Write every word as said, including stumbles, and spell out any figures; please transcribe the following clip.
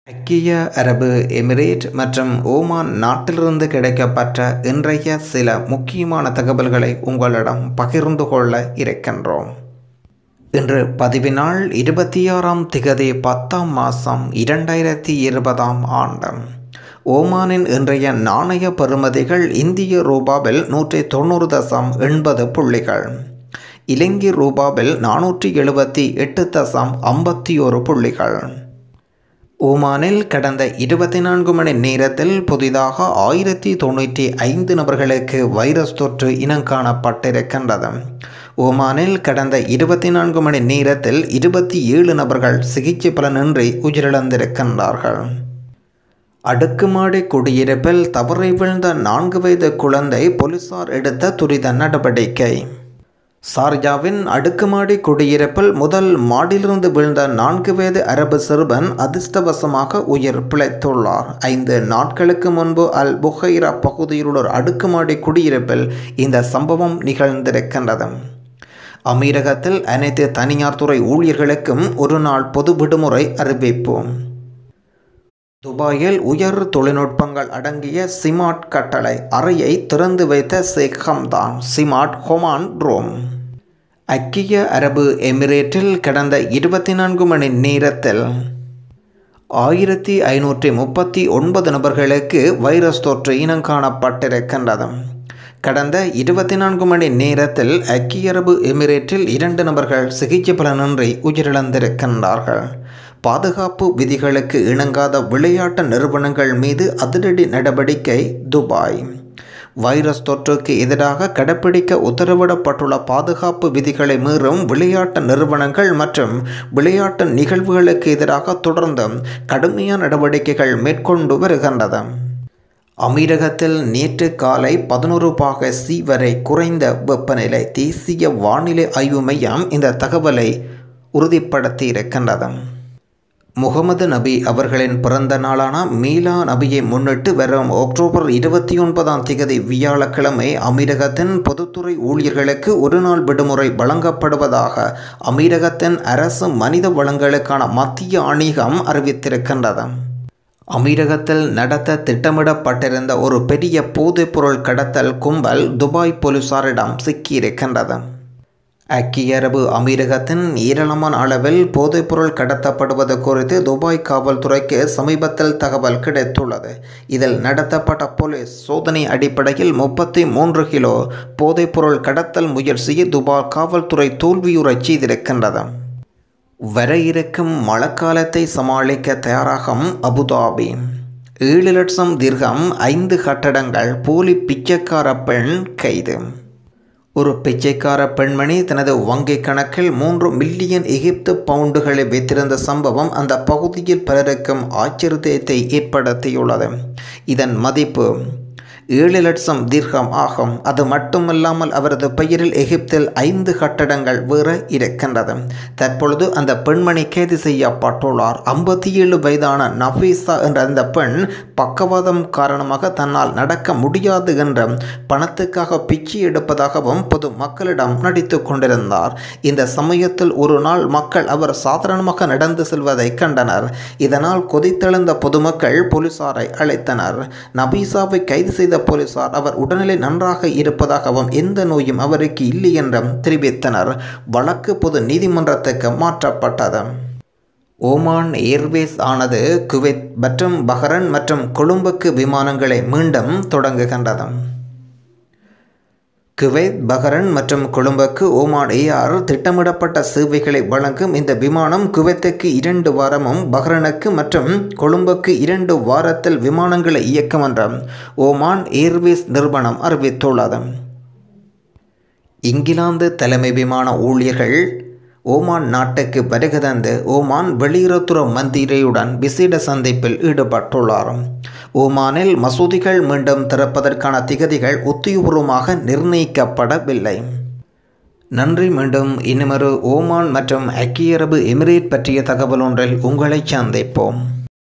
ஐக்கிய அரபு எமிரேட் மற்றும் ஓமான் நாட்டிலிருந்து கிடைக்கப்பெற்ற இன்றைய சில முக்கியமான தகவல்களை உங்களிடம் பகிர்ந்து கொள்ள இருக்கின்றோம். இன்று பதிவினாள் இருபத்தி ஆறாம் திகதி பத்தாம் மாதம் இரண்டாயிரத்தி இருபதாம் ஆண்டு. ஓமானின் இன்றைய நாணய பெறுமதிகள் இந்திய ரூபாவில் நூற்றி தொண்ணூறு தசம் எண்பது புள்ளிகள், இலங்கை ரூபாவில் நானூற்றி எழுபத்தி எட்டு தசம் ஐம்பத்தி ஒரு புள்ளிகள். ஓமானில் கடந்த இருபத்தி நான்கு மணி நேரத்தில் புதிதாக ஆயிரத்தி தொண்ணூற்றி ஐந்து நபர்களுக்கு வைரஸ் தொற்று இனங்காணப்பட்டிருக்கின்றது. ஓமானில் கடந்த இருபத்தி நான்கு மணி நேரத்தில் இருபத்தி ஏழு நபர்கள் சிகிச்சை பலனின்றி உயிரிழந்திருக்கின்றார்கள். அடுக்குமாடி குடியிருப்பில் தவறி விழுந்த நான்கு வயது குழந்தை போலீசார் எடுத்த துரித நடவடிக்கை. சார்ஜாவின் அடுக்குமாடி குடியிருப்பில் முதல் மாடியிலிருந்து விழுந்த நான்கு வயது அரபு சிறுவன் அதிர்ஷ்டவசமாக உயிர் பிழைத்துள்ளார். ஐந்து நாட்களுக்கு முன்பு அல் புகைரா பகுதியில் உள்ள அடுக்குமாடி குடியிருப்பில் இந்த சம்பவம் நிகழ்ந்திருக்கின்றது. அமீரகத்தில் அனைத்து தனியார் துறை ஊழியர்களுக்கும் ஒரு நாள் பொது விடுமுறை அறிவிப்போம். துபாயில் உயர் தொழில்நுட்பங்கள் அடங்கிய சிமார்ட் கட்டளை அறையை திறந்து வைத்த ஷேக் ஹம்தான். சிமார்ட் ஹொமான் ரோம். ஐக்கிய அரபு எமிரேட்டில் கடந்த இருபத்தி நான்கு மணி நேரத்தில் ஆயிரத்தி ஐநூற்றி முப்பத்தி ஒன்பது நபர்களுக்கு வைரஸ் தொற்று இனங்காணப்பட்டிருக்கின்றது. கடந்த இருபத்தி நான்கு மணி நேரத்தில் ஐக்கிய அரபு எமிரேட்டில் இரண்டு நபர்கள் சிகிச்சை பலனின்றி உயிரிழந்திருக்கின்றார்கள். பாதுகாப்பு விதிகளுக்கு இணங்காத விளையாட்டு நிறுவனங்கள் மீது அதிரடி நடவடிக்கை. துபாய். வைரஸ் தொற்றுக்கு எதிராக கடைப்பிடிக்க உத்தரவிடப்பட்டுள்ள பாதுகாப்பு விதிகளை மீறும் விளையாட்டு நிறுவனங்கள் மற்றும் விளையாட்டு நிகழ்வுகளுக்கு எதிராக தொடர்ந்து கடுமையான நடவடிக்கைகள் மேற்கொண்டு வருகின்றது. அமீரகத்தில் நேற்று காலை பதினொரு பாக சி வரை குறைந்த வெப்பநிலை. தேசிய வானிலை ஆய்வு மையம் இந்த தகவலை உறுதிப்படுத்தி இருக்கின்றது. முகமது நபி அவர்களின் பிறந்த நாளான மீலா நபியை முன்னிட்டு வரும் அக்டோபர் இருபத்தி ஒன்பதாம் திகதி வியாழக்கிழமை அமீரகத்தின் பொதுத்துறை ஊழியர்களுக்கு ஒரு நாள் விடுமுறை வழங்கப்படுவதாக அமீரகத்தின் அரசு மனித வளங்களுக்கான மத்திய ஆணையகம் அறிவித்திருக்கின்றது. அமீரகத்தில் நடத்த திட்டமிடப்பட்டிருந்த ஒரு பெரிய போதைப்பொருள் கடத்தல் கும்பல் துபாய் போலீசாரிடம் சிக்கியிருக்கின்றது. ஐக்கிய அரபு அமீரகத்தின் ஏராளமான அளவில் போதைப்பொருள் கடத்தப்படுவது குறித்து துபாய் காவல்துறைக்கு சமீபத்தில் தகவல் கிடைத்துள்ளது. இதில் நடத்தப்பட்ட போலீஸ் சோதனை அடிப்படையில் முப்பத்தி மூன்று கிலோ போதைப்பொருள் கடத்தல் முயற்சியை துபாய் காவல்துறை தோல்வியுறச் செய்திருக்கின்றது. வர இருக்கும் மழைக்காலத்தை சமாளிக்க தயாராகும் அபுதாபி. ஏழு லட்சம் திர்ஹம் ஐந்து கட்டடங்கள். போலி பிச்சைக்கார பெண் கைது. ஒரு பிச்சைக்கார பெண்மணி தனது வங்கி கணக்கில் மூன்று மில்லியன் எகிப்து பவுண்டுகளை வைத்திருந்த சம்பவம் அந்த பகுதியில் பலருக்கும் ஆச்சரியத்தை ஏற்படுத்தியுள்ளது. இதன் மதிப்பு ஏழு லட்சம் திர்ஹம் ஆகும். அது மட்டுமல்லாமல் அவரது பெயரில் எகிப்தில் ஐந்து கட்டடங்கள் வேற இருக்கின்றது. தற்பொழுது அந்த பெண்மணி கைது செய்யப்பட்டுள்ளார். ஐம்பத்தி ஏழு வயதான நஃபீசா என்ற அந்த பெண் பக்கவாதம் காரணமாக தன்னால் நடக்க முடியாது என்ற பணத்துக்காக பிச்சை எடுப்பதாகவும் பொது மக்களிடம் நடித்து கொண்டிருந்தார். இந்த சமயத்தில் ஒரு நாள் மக்கள் அவர் சாதாரணமாக நடந்து செல்வதை கண்டனர். இதனால் கொதித்தெழுந்த பொதுமக்கள் போலீசாரை அழைத்தனர். நபீசாவை கைது செய்த போலீசார் அவர் உடல்நிலை நன்றாக இருப்பதாகவும் எந்த நோயும் அவருக்கு இல்லை என்றும் தெரிவித்தனர். வழக்கு பொது நீதிமன்றத்துக்கு மாற்றப்பட்டது. ஓமான் ஏர்வேஸ் ஆனது குவைத் மற்றும் பஹ்ரைன் மற்றும் கொழும்புக்கு விமானங்களை மீண்டும் தொடங்குகின்றது. குவைத், பஹ்ரைன் மற்றும் கொழும்புக்கு ஓமான் ஏர் திட்டமிடப்பட்ட சேவைகளை வழங்கும் இந்த விமானம் குவைத்துக்கு இரண்டு வாரமும் பஹ்ரைனுக்கு மற்றும் கொழும்புக்கு இரண்டு வாரத்தில் விமானங்களை இயக்கும் என்று ஓமான் ஏர்வேஸ் நிறுவனம் அறிவித்துள்ளது. இங்கிலாந்து தலைமை விமான ஊழியர்கள் ஓமான் நாட்டுக்கு வருகை தந்து ஓமான் வெளியுறவுத்துறை மந்திரியுடன் விசேட சந்திப்பில் ஈடுபட்டுள்ளார். ஓமானில் மசூதிகள் மீண்டும் திறப்பதற்கான திகதிகள் உத்தியோகபூர்வமாக நிர்ணயிக்கப்படவில்லை. நன்றி. மீண்டும் இன்னுமொரு ஓமான் மற்றும் ஐக்கிய அரபு எமிரேட் பற்றிய தகவல் ஒன்றில் உங்களை சந்திப்போம்.